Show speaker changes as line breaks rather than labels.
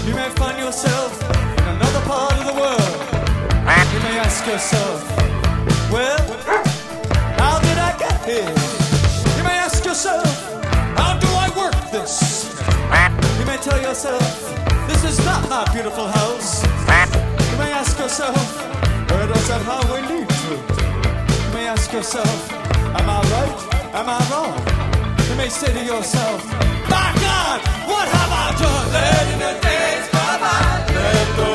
You may find yourself in another part of the world. You may ask yourself, well, how did I get here? You may ask yourself, how do I work this? You may tell yourself, this is not my beautiful house. You may ask yourself, where does that highway lead to? You may ask yourself, am I right? Am I wrong? You may say to yourself, my God, what have I done? Let the days go by. Let the